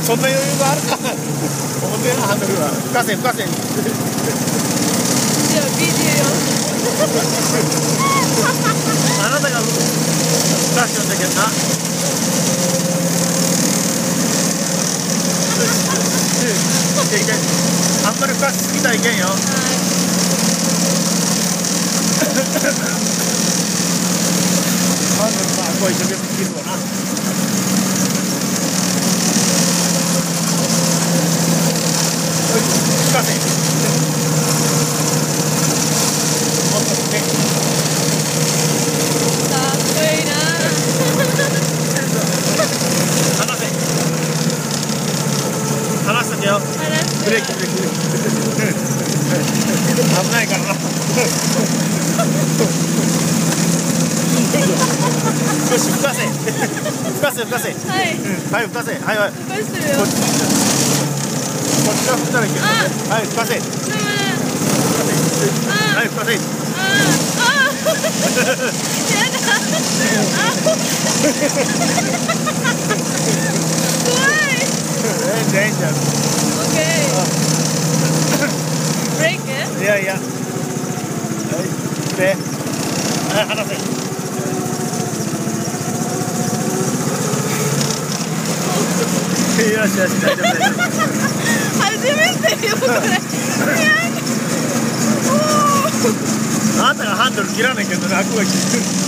そんな余裕があるか。表のハンドルは吹かせ吹かせ。 じゃあビデオ。 あなたが吹かしてるんだけどな。あんまり吹かしすぎたらいけんよ。ハンドルまあこう一生懸命切るわな。吹かせ。もっと吹け。 かっこいいな。 離せ。離しとけよ。ブレーキブレーキブレーキ。危ないからな。よし吹かせ。吹かせ吹かせ。 はい。 はい吹かせ。はいはい。 吹かしてるよ。 こっちから吹ったらいける。はい吹かせ。吹かせ。はい吹かせ。 やだ。怖い。 いいんじゃん。 オッケー。ブレーキ？ いやいや。はいで、はい離せ。よしよし大丈夫大丈夫。 初めてよこれ。 あなたがハンドル切らないけど楽が切る。